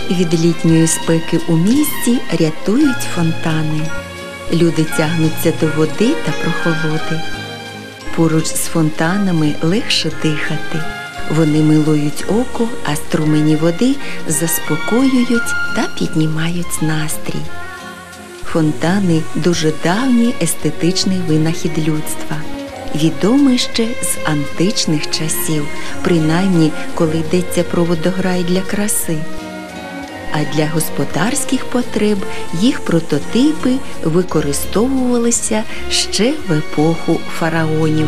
Від літньої спеки у місті рятують фонтани. Люди тягнуться до води та прохолоди. Поруч з фонтанами легше дихати. Вони милують око, а струмені води заспокоюють та піднімають настрій. Фонтани – дуже давній естетичний винахід людства. Відомий ще з античних часів, принаймні, коли йдеться про водограй для краси. А для господарських потреб їх прототипи використовувалися ще в епоху фараонів.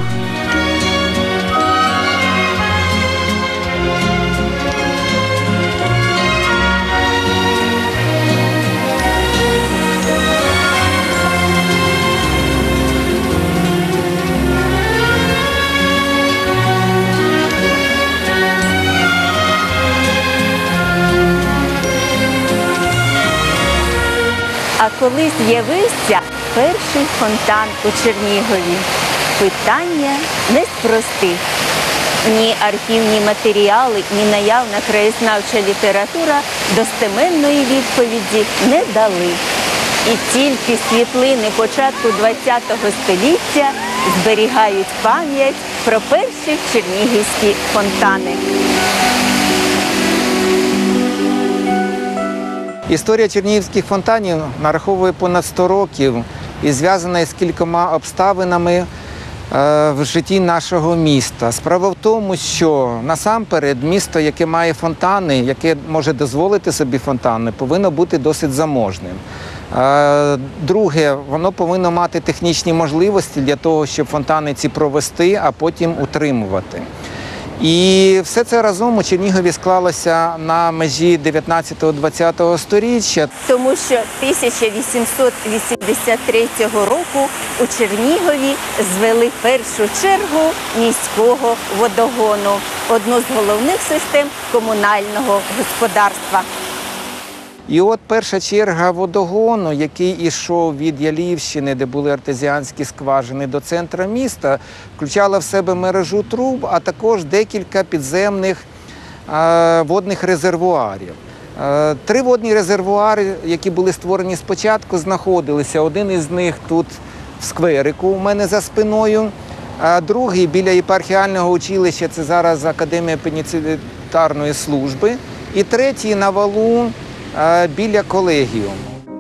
А коли з'явився перший фонтан у Чернігові? Питання не з простих. Ні архівні матеріали, ні наявна краєзнавча література достеменної відповіді не дали. І тільки світлини початку ХХ століття зберігають пам'ять про перші чернігівські фонтани. Історія чернігівських фонтанів нараховує понад 100 років і зв'язана з кількома обставинами в житті нашого міста. Справа в тому, що насамперед місто, яке має фонтани, яке може дозволити собі фонтани, повинно бути досить заможним. Друге, воно повинно мати технічні можливості для того, щоб фонтани ці провести, а потім утримувати. І все це разом у Чернігові склалося на межі 19-20 сторіччя. Тому що 1883 року у Чернігові звели першу чергу міського водогону, одну з головних систем комунального господарства. І от перша черга водогону, який ішов від Ялівщини, де були артезіанські скважини, до центра міста, включала в себе мережу труб, а також декілька підземних водних резервуарів. 3 водні резервуари, які були створені спочатку, знаходилися. Один із них тут в скверику у мене за спиною, а другий біля єпархіального училища, це зараз Академія пенітенціарної служби, і третій на валу біля колегіуму.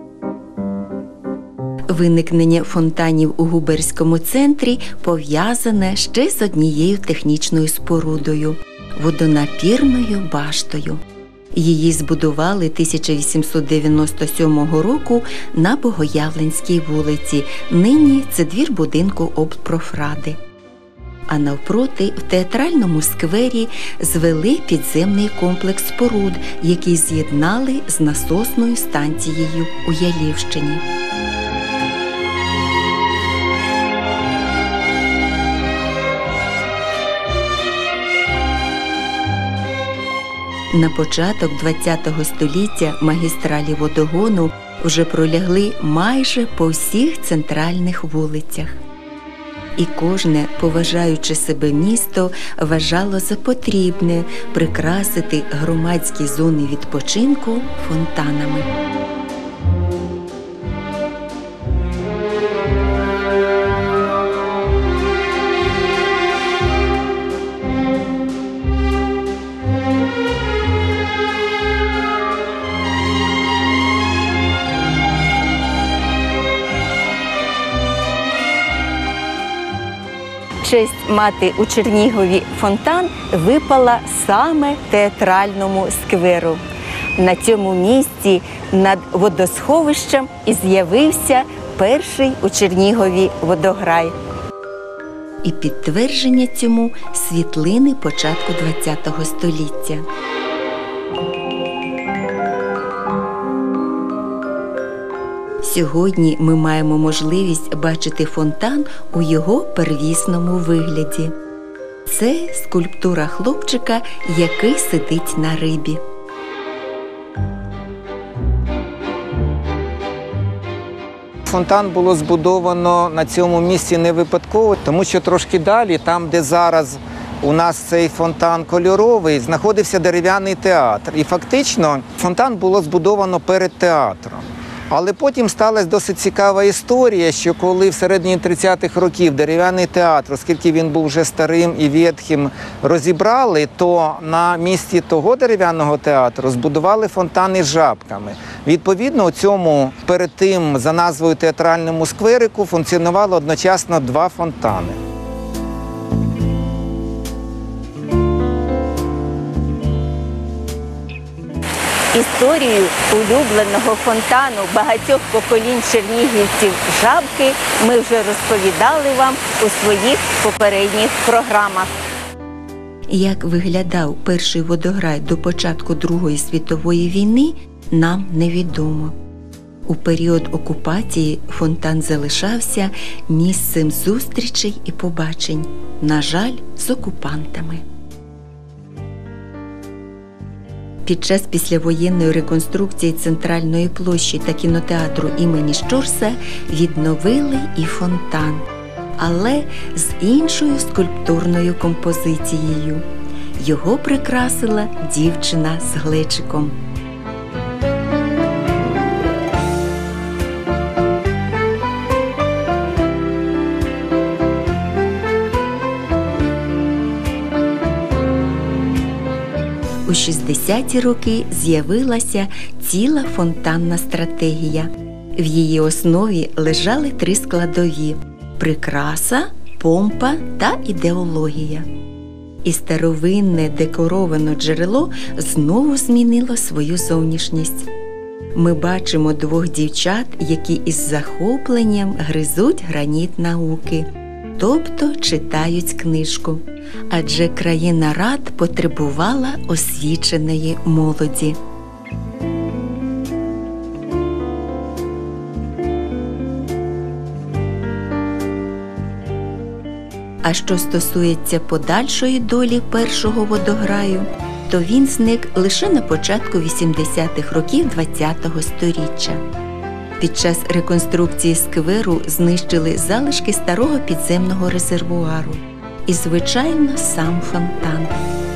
Виникнення фонтанів у Губерському центрі пов'язане ще з однією технічною спорудою – водонапірною баштою. Її збудували 1897 року на Богоявленській вулиці. Нині це двір будинку облпрофради. А навпроти, в театральному сквері, звели підземний комплекс споруд, який з'єднали з насосною станцією у Ялівщині. На початок ХХ століття магістралі водогону вже пролягли майже по всіх центральних вулицях. І кожне, поважаючи себе місто, вважало за потрібне прикрасити громадські зони відпочинку фонтанами. Честь мати у Чернігові фонтан випала саме театральному скверу. На цьому місці над водосховищем і з'явився перший у Чернігові водограй. І підтвердження цьому – світлини початку ХХ століття. Сьогодні ми маємо можливість бачити фонтан у його первісному вигляді. Це скульптура хлопчика, який сидить на рибі. Фонтан було збудовано на цьому місці не випадково, тому що трошки далі, там де зараз у нас цей фонтан кольоровий, знаходився дерев'яний театр. І фактично фонтан було збудовано перед театром. Але потім сталася досить цікава історія, що коли в середині 30-х років дерев'яний театр, оскільки він був вже старим і ветхим, розібрали, то на місці того дерев'яного театру збудували фонтан із жабками. Відповідно, у цьому перед тим за назвою театральному скверику функціонувало одночасно два фонтани. Історію улюбленого фонтану багатьох поколінь чернігівців «Жабки» ми вже розповідали вам у своїх попередніх програмах. Як виглядав перший водограй до початку Другої світової війни, нам невідомо. У період окупації фонтан залишався місцем зустрічей і побачень, на жаль, з окупантами. Під час післявоєнної реконструкції центральної площі та кінотеатру імені Щорса відновили і фонтан, але з іншою скульптурною композицією. Його прикрасила дівчина з глечиком. У 60-ті роки з'явилася ціла фонтанна стратегія. В її основі лежали три складові – прикраса, помпа та ідеологія. І старовинне декороване джерело знову змінило свою зовнішність. Ми бачимо двох дівчат, які із захопленням гризуть граніт науки, тобто читають книжку. Адже країна рад потребувала освіченої молоді. А що стосується подальшої долі першого водограю, то він зник лише на початку 80-х років ХХ століття. Під час реконструкції скверу знищили залишки старого підземного резервуару. І, звичайно, сам фонтан.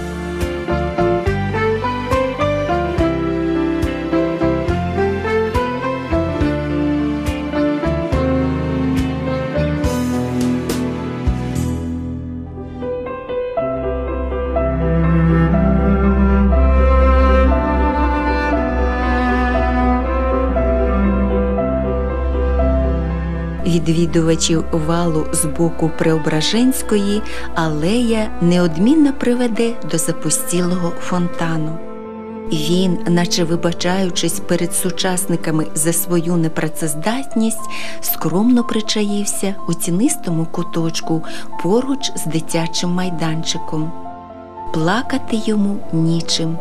Відвідувачів валу з боку Преображенської алея неодмінно приведе до запустілого фонтану. Він, наче вибачаючись перед сучасниками за свою непрацездатність, скромно причаївся у тінистому куточку поруч з дитячим майданчиком. Плакати йому нічим.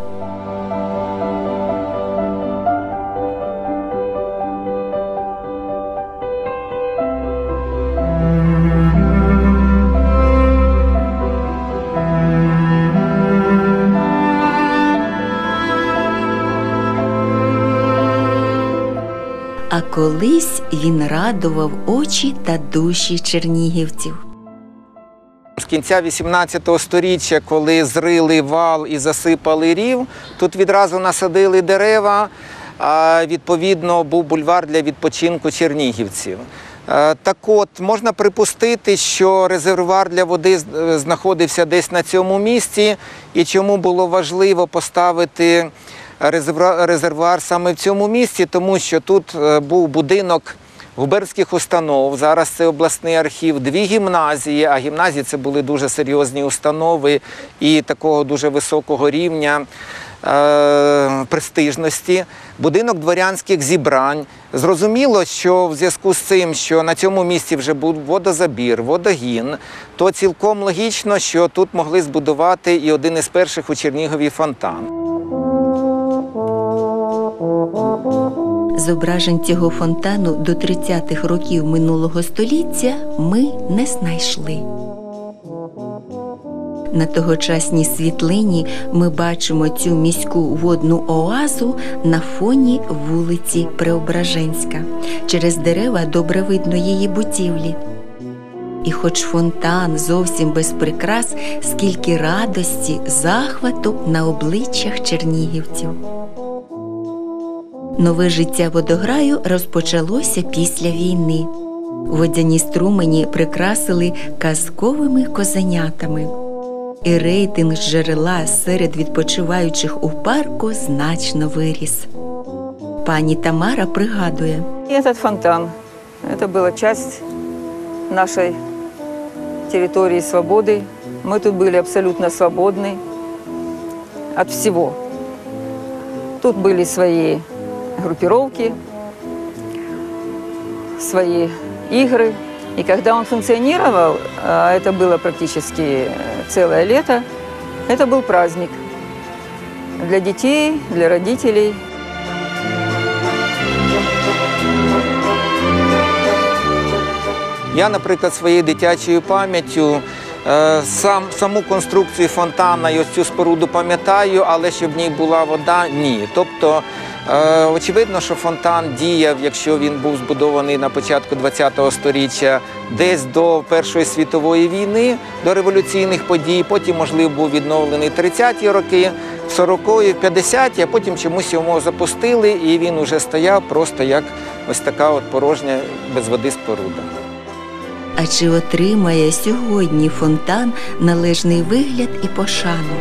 А колись він радував очі та душі чернігівців. З кінця 18-го сторіччя, коли зрили вал і засипали рів, тут відразу насадили дерева, а відповідно був бульвар для відпочинку чернігівців. Так от, можна припустити, що резервуар для води знаходився десь на цьому місці, і чому було важливо поставити резервуар саме в цьому місці, тому що тут був будинок губернських установ, зараз це обласний архів, дві гімназії, а гімназії це були дуже серйозні установи і такого дуже високого рівня престижності, будинок дворянських зібрань. Зрозуміло, що в зв'язку з цим, що на цьому місці вже був водозабір, водогін, то цілком логічно, що тут могли збудувати і один із перших у Чернігові фонтан. Зображень цього фонтану до 30-х років минулого століття ми не знайшли. На тогочасній світлині ми бачимо цю міську водну оазу на фоні вулиці Преображенська. Через дерева добре видно її будівлі. І хоч фонтан зовсім без прикрас, скільки радості, захвату на обличчях чернігівців. Нове життя водограю розпочалося після війни. Водяні струмені прикрасили казковими козенятами. І рейтинг джерела серед відпочиваючих у парку значно виріс. Пані Тамара пригадує. Этот фонтан – это была часть нашей территории свободы. Мы тут были абсолютно свободны от всего. Тут были свои группировки, свои игры. И когда он функционировал, а это было практически целое лето, это был праздник для детей, для родителей. Я, наприклад, своєю дитячою пам'яттю саму конструкцію фонтана і ось цю споруду пам'ятаю, але щоб в ній була вода – ні. Тобто, очевидно, що фонтан діяв, якщо він був збудований на початку ХХ століття, десь до Першої світової війни, до революційних подій, потім, можливо, був відновлений 30-ті роки, 40-ті, 50-ті, а потім чомусь його запустили, і він уже стояв просто як ось така от порожня без води споруда. А чи отримає сьогодні фонтан належний вигляд і пошану?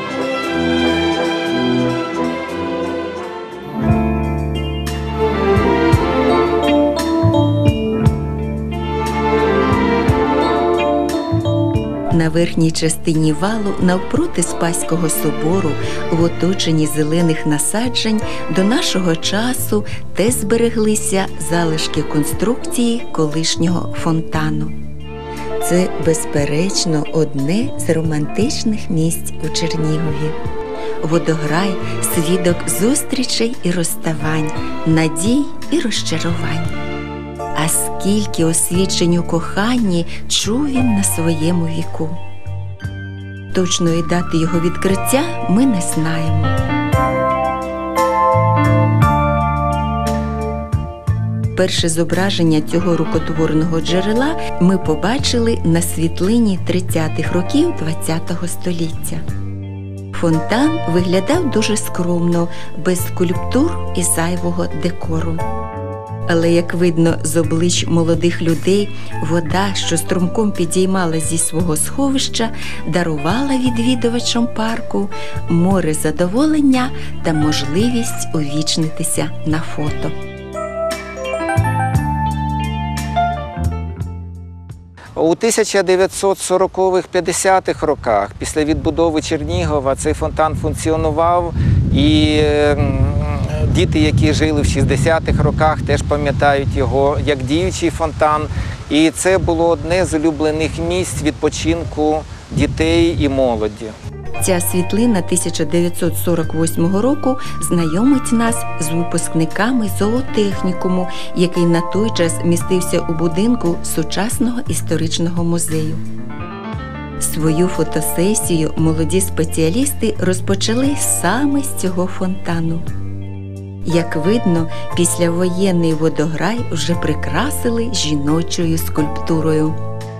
На верхній частині валу, навпроти Спаського собору, в оточенні зелених насаджень, до нашого часу теж збереглися залишки конструкції колишнього фонтану. Це, безперечно, одне з романтичних місць у Чернігові. Водограй – свідок зустрічей і розставань, надій і розчарувань. А скільки освідчень у коханні чув він на своєму віку. Точної дати його відкриття ми не знаємо. Перше зображення цього рукотворного джерела ми побачили на світлині 30-х років ХХ століття. Фонтан виглядав дуже скромно, без скульптур і зайвого декору. Але, як видно з облич молодих людей, вода, що струмком підіймала зі свого сховища, дарувала відвідувачам парку море задоволення та можливість увічнитися на фото. У 1940-50-х роках, після відбудови Чернігова, цей фонтан функціонував, і діти, які жили в 60-х роках, теж пам'ятають його як діючий фонтан. І це було одне з улюблених місць відпочинку дітей і молоді. Ця світлина 1948 року знайомить нас з випускниками зоотехнікуму, який на той час містився у будинку сучасного історичного музею. Свою фотосесію молоді спеціалісти розпочали саме з цього фонтану. Як видно, післявоєнний водограй вже прикрасили жіночою скульптурою.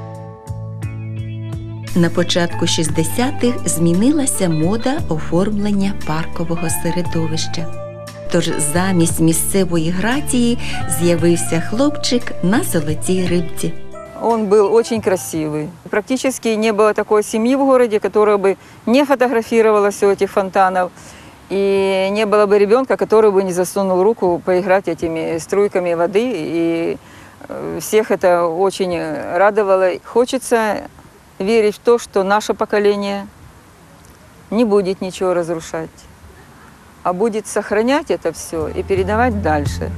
На початку 60-х змінилася мода оформлення паркового середовища. Тож замість місцевої грації з'явився хлопчик на золотій рибці. Он был очень красивый. Практически не было такой семьи в городе, которая бы не фотографировалась у этих фонтанов. И не было бы ребенка, который бы не засунул руку поиграть этими струйками воды. И всех это очень радовало. Хочется верить в то, что наше поколение не будет ничего разрушать, а будет сохранять это все и передавать дальше.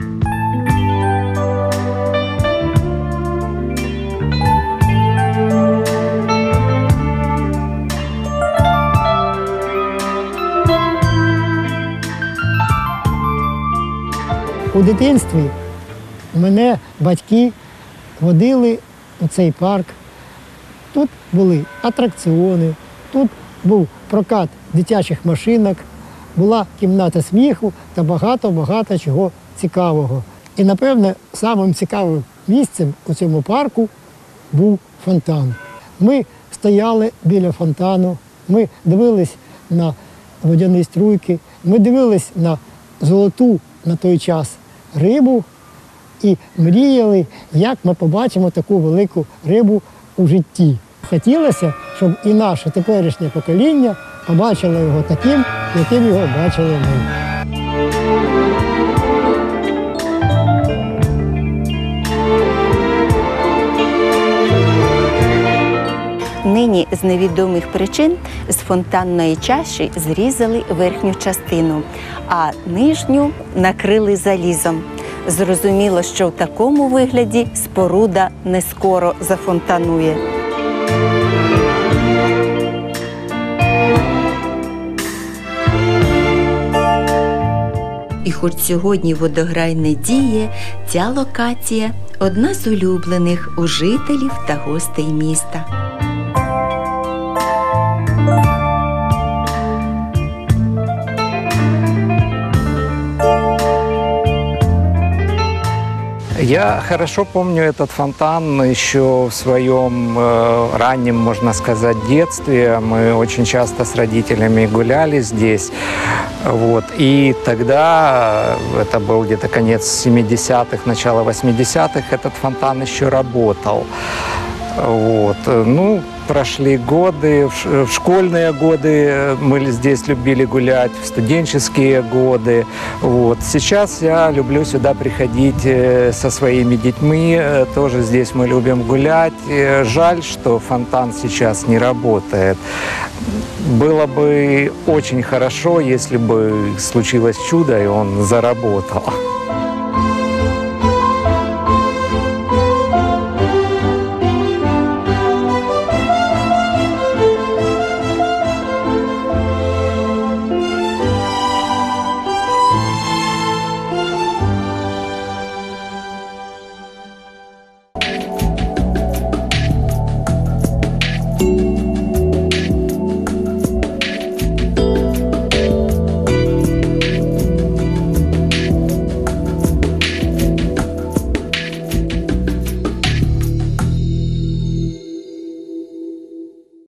У дитинстві мене батьки водили у цей парк. Тут були атракціони, тут був прокат дитячих машинок, була кімната сміху та багато-багато чого цікавого. І, напевне, самим цікавим місцем у цьому парку був фонтан. Ми стояли біля фонтану, ми дивились на водяні струйки, ми дивились на золоту на той час рибу і мріяли, як ми побачимо таку велику рибу у житті. Хотілося, щоб і наше теперішнє покоління побачило його таким, яким його бачили ми. Нині з невідомих причин з фонтанної чаші зрізали верхню частину, а нижню накрили залізом. Зрозуміло, що в такому вигляді споруда не скоро зафонтанує. І хоч сьогодні водограй не діє, ця локація – одна з улюблених у жителів та гостей міста. Я хорошо помню этот фонтан еще в своем раннем, можно сказать, детстве. Мы очень часто с родителями гуляли здесь. Вот. И тогда, это был где-то конец 70-х, начало 80-х, этот фонтан еще работал. Вот. Ну, прошли годы, в школьные годы мы здесь любили гулять, в студенческие годы. Вот. Сейчас я люблю сюда приходить со своими детьми, тоже здесь мы любим гулять. Жаль, что фонтан сейчас не работает. Было бы очень хорошо, если бы случилось чудо, и он заработал.